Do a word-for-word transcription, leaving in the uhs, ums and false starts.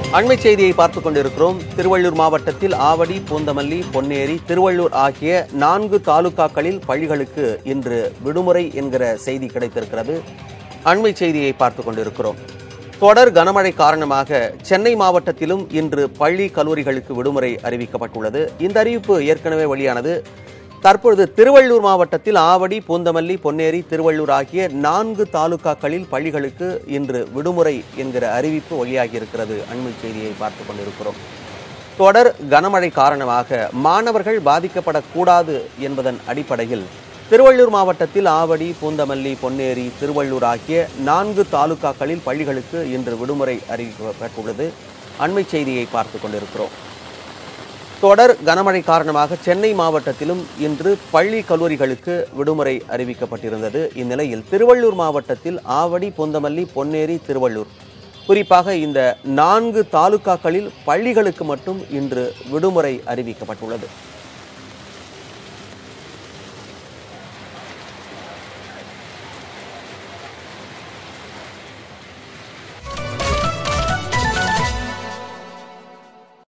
அண்மை செய்தியை பார்த்துக் கொண்டிருக்கிறோம். திருவள்ளூர் மாவட்டத்தில் ஆவடி, பூந்தமல்லி, பொன்னேரி, திருவள்ளூர் ஆகிய நான்கு தாலுகாக்களில் பள்ளிகளுக்கு இன்று விடுமுறை என்கிற செய்தி கிடைத்திருக்கிறது. அண்மை செய்தியை பார்த்துக் கொண்டிருக்கிறோம். தொடர் கனமழை காரணமாக சென்னை மாவட்டத்திலும் இன்று பள்ளி கல்லூரிகளுக்கு விடுமுறை அறிவிக்கப்பட்டுள்ளது. இந்த அறிவிப்பு ஏற்கனவே வெளியானது. தற்பொழுது திருவள்ளூர் மாவட்டத்தில் ஆவடி, பூந்தமல்லி, பொன்னேரி, திருவள்ளூர் ஆகிய நான்கு தாலுகாக்களில் பள்ளிகளுக்கு இன்று விடுமுறை என்கிற அறிவிப்பு வெளியாகி இருக்கிறது. அண்மை செய்தியை பார்த்துக் கொண்டிருக்கிறோம். தொடர் கனமழை காரணமாக மாணவர்கள் பாதிக்கப்படக்கூடாது என்பதன் அடிப்படையில் திருவள்ளூர் மாவட்டத்தில் ஆவடி, பூந்தமல்லி, பொன்னேரி, திருவள்ளூர் ஆகிய நான்கு தாலுகாக்களில் பள்ளிகளுக்கு இன்று விடுமுறை அறிவிக்கப்பட்டுள்ளது. அண்மை செய்தியை பார்த்துக் கொண்டிருக்கிறோம். தொடர் கனமழை காரணமாக சென்னை மாவட்டத்திலும் இன்று பள்ளி கல்லூரிகளுக்கு விடுமுறை அறிவிக்கப்பட்டிருந்தது. இந்நிலையில் திருவள்ளூர் மாவட்டத்தில் ஆவடி, பூந்தமல்லி, பொன்னேரி, திருவள்ளூர் குறிப்பாக இந்த நான்கு தாலுகாக்களில் பள்ளிகளுக்கு மட்டும் இன்று விடுமுறை அறிவிக்கப்பட்டுள்ளது.